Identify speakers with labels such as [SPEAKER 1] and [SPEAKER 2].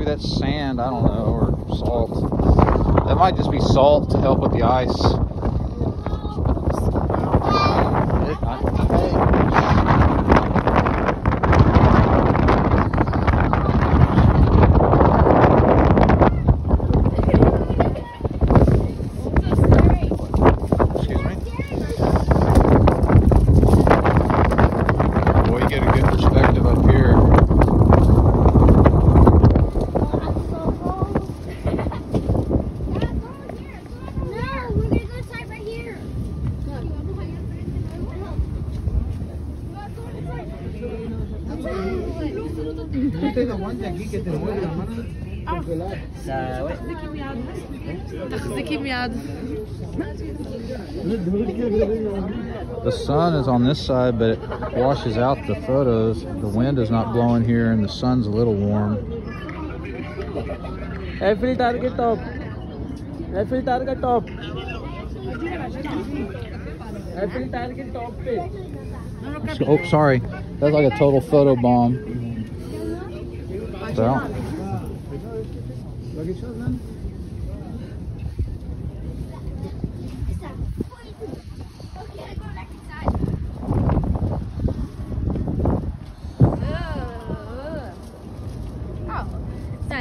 [SPEAKER 1] that's sand, I don't know, or salt. That might just be salt to help with the ice. The sun is on this side, but it washes out the photos. The wind is not blowing here, and the sun's a little warm.
[SPEAKER 2] Eiffel Tower ke top. Eiffel Tower ke top. Eiffel Tower ke top pe.
[SPEAKER 1] Oh, sorry. That's like a total photo bomb. So.